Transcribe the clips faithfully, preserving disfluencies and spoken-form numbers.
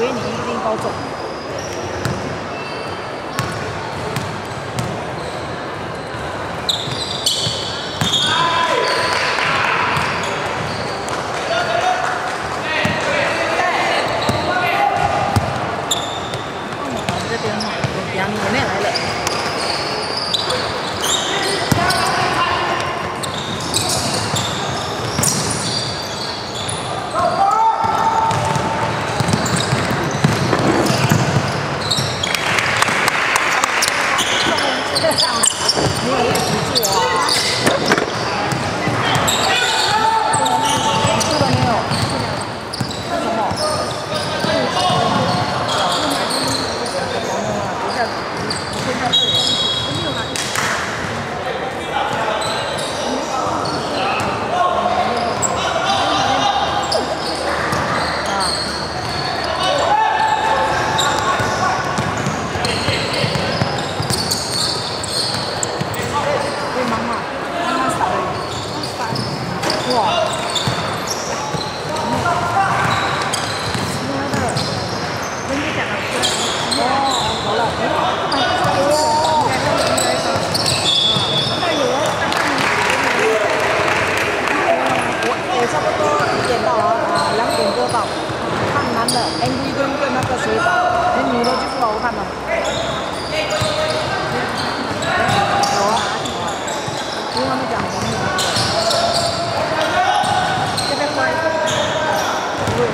以你一定高中。这边哈，两米内来了。 没有位置坐啊！吃了没有？吃什么？等一下，先到这里。没有拿。啊。忙嘛，慢慢扫而已。哇！妈的，人家讲的哦，好了，哎，买这个有哦，那有哦，我也差不多一点到啊，啊，两点多到。看男的 M V 跟跟那个谁打，哎，女的就不好看了。有啊。 因为他们讲黄牛，这边关，对，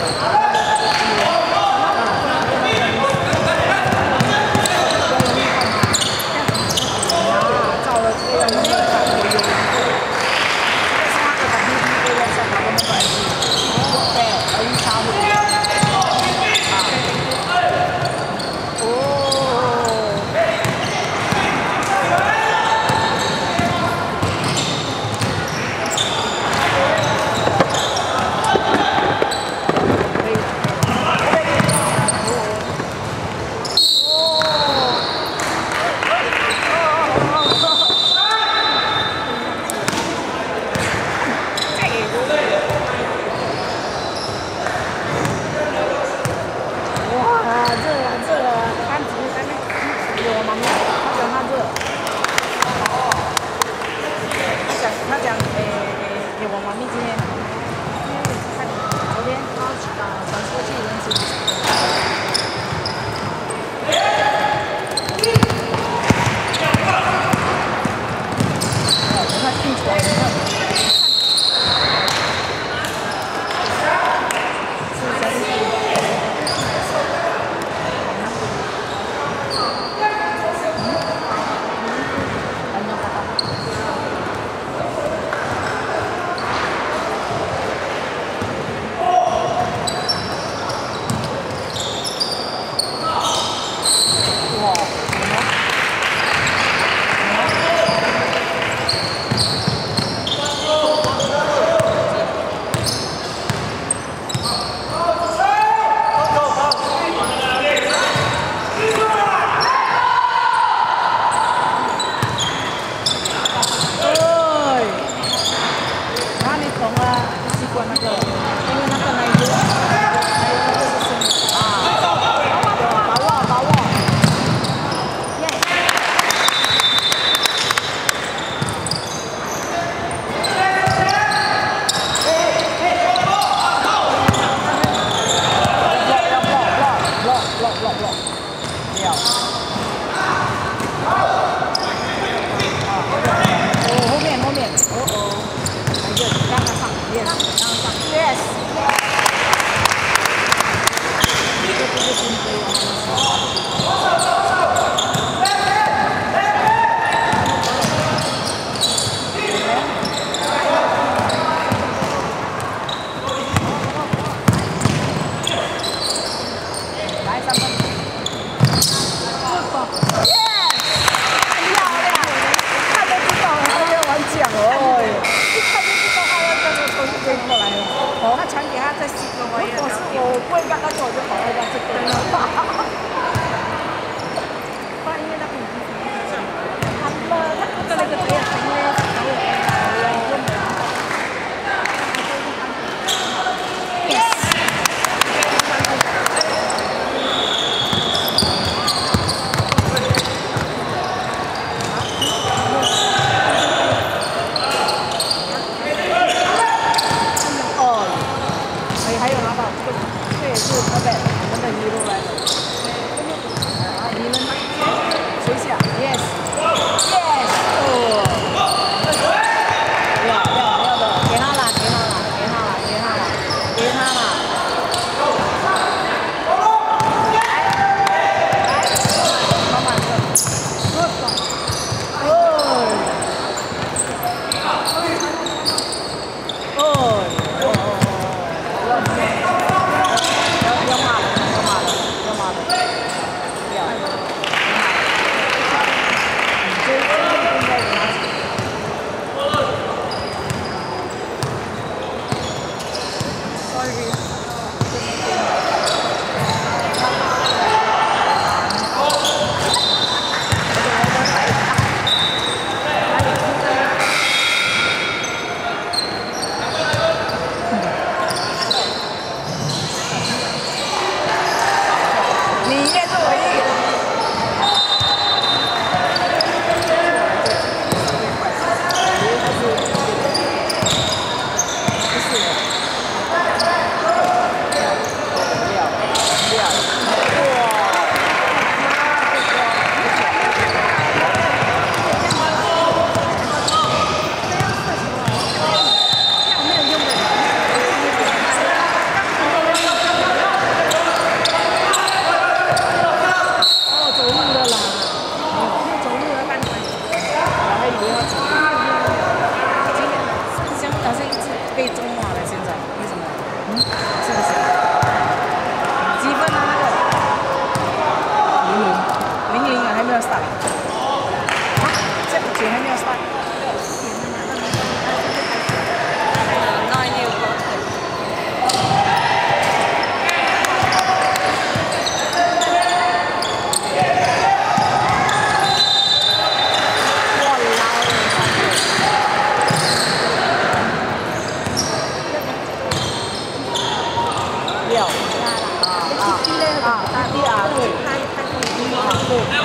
啊，照了这个样子，我有，这是他的 P P A 在上面的关系，对，而一差不多， 也是台北，我们的一路来的。啊，你们谁下 ？Yes，Yes， 哦。不要不要不要的，给他了，给他了，给他了，给他了，给他了。慢慢的，good， good， good。啊啊啊！大地啊，对，对。